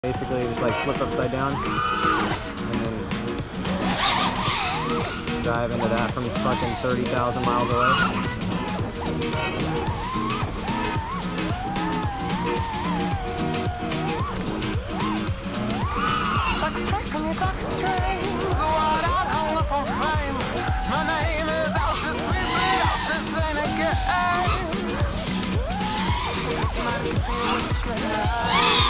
Basically, just like flip upside down and then dive into that from fucking 30,000 miles away. Like straight from your dark strings, what out hung up on fame. My name is Alsis Weasley, Alsis ain't a game. This might be good night.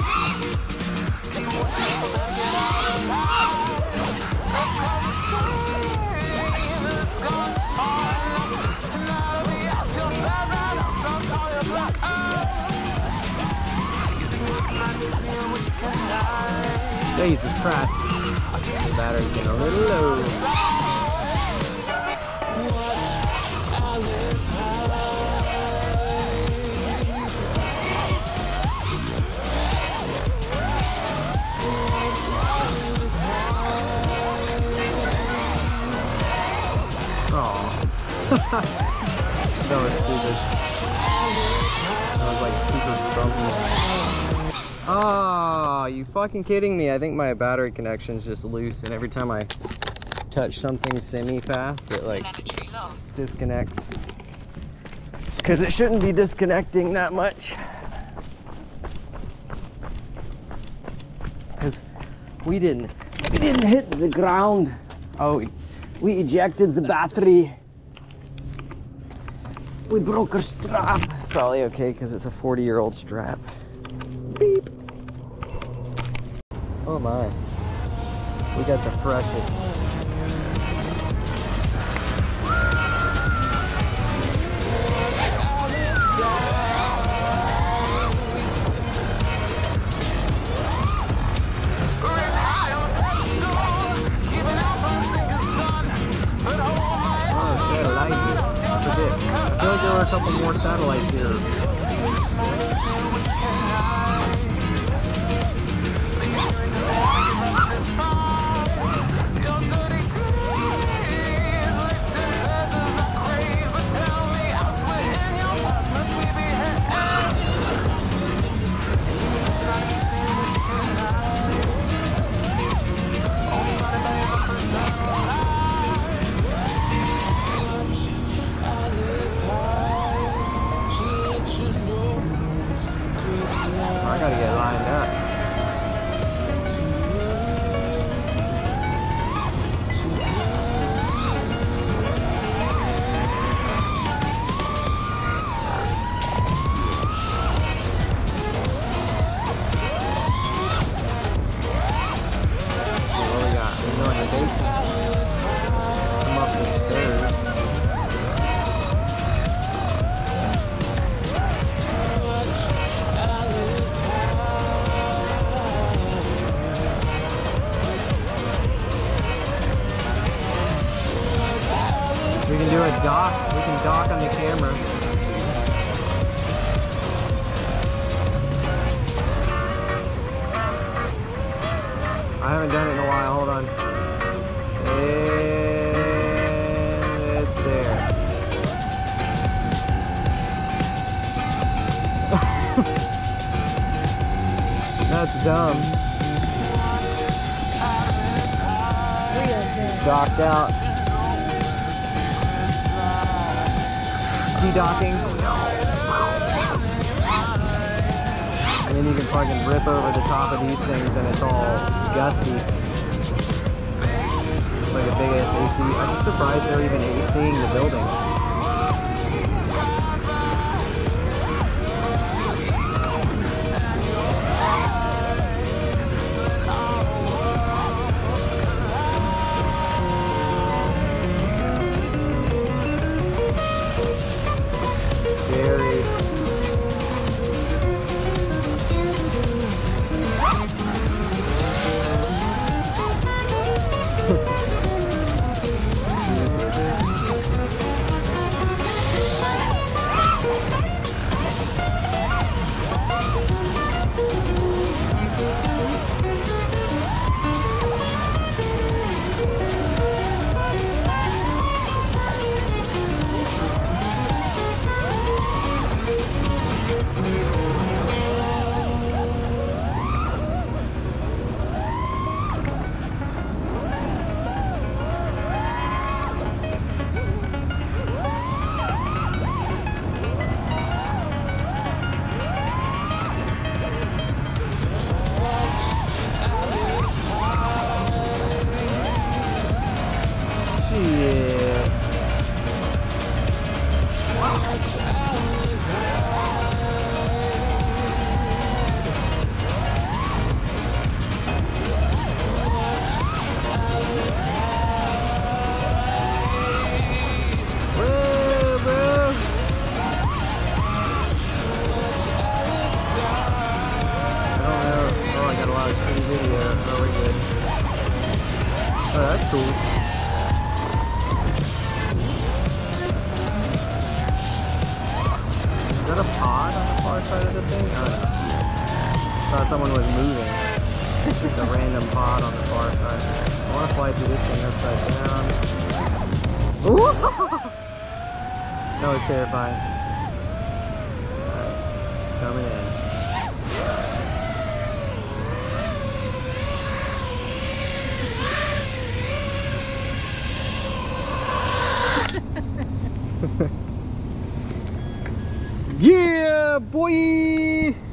Jesus Christ. The battery's getting a little low. Oh. That was stupid. That was like super bumpy. Oh, you fucking kidding me? I think my battery connection's just loose, and every time I touch something semi-fast, it like disconnects. Because it shouldn't be disconnecting that much. Because we didn't hit the ground. Oh, we ejected the battery. We broke our strap. It's probably okay because it's a 40-year-old strap. Beep. Oh my. We got the freshest. I feel like there were a couple more satellites here. I gotta get lined up. What do we got? We're going to the basement. Come up the stairs. We can do a dock. We can dock on the camera. I haven't done it in a while. Hold on. And it's there. That's dumb. Docked out. De-docking. And then you can fucking rip over the top of these things and it's all gusty. It's like a big ass AC. I'm surprised they're even ACing the building. in video. Oh, we're good. Oh, that's cool. Is that a pod on the far side of the thing? I don't know. I thought someone was moving. Just a random pod on the far side. I want to fly through this thing upside down. Ooh! That was terrifying. Alright, coming in. Yeah, boy!